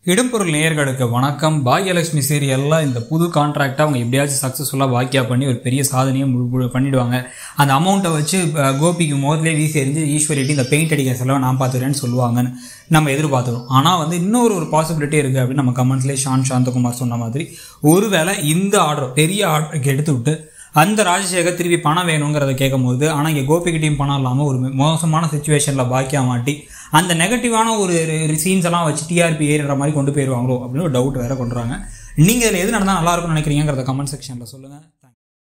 இடம்பொருள் நேயர்களுக்கு வணக்கம். பாக்யலட்சுமி சீரியல்லாம் இந்த புது கான்ட்ராக்டை அவங்க எப்படியாச்சும் சக்ஸஸ்ஃபுல்லாக பாக்கியா பண்ணி ஒரு பெரிய சாதனையை பண்ணிவிடுவாங்க. அந்த அமௌண்ட்டை வச்சு கோபிக்கு முதல்ல வீசி எறிஞ்சு ஈஸ்வரிட்டு இந்த பெயிண்ட் அடிக்கிற செலவை நான் பார்த்துக்கிறேன்னு சொல்லுவாங்கன்னு நம்ம எதிர்பார்த்துருவோம். ஆனால் இன்னொரு பாசிபிலிட்டி இருக்குது அப்படின்னு நம்ம கமெண்ட்ஸ்லேயே சாந்தகுமார் சொன்ன மாதிரி, ஒருவேளை இந்த ஆர்டர் பெரிய ஆர்டருக்கு எடுத்து விட்டு அந்த ராஜசேகர் திருப்பி பணம் வேணுங்கிறத கேட்கும்போது, ஆனால் இங்கே கோபிக்கிட்டையும் பணம் இல்லாமல் ஒரு மோசமான சுச்சுவேஷனில் பாக்கியா மாட்டி அந்த நெகட்டிவான ஒரு சீன்ஸ் எல்லாம் வச்சு டிஆர்பி ஏறுற மாதிரி கொண்டு போயிடுவாங்களோ அப்படின்னு ஒரு டவுட் வேறு கொண்டுறாங்க. நீங்கள் இதில் எது நடந்தால் நல்லாயிருக்கும்னு நினைக்கிறீங்கிறத கமெண்ட் செக்ஷனில் சொல்லுங்கள்.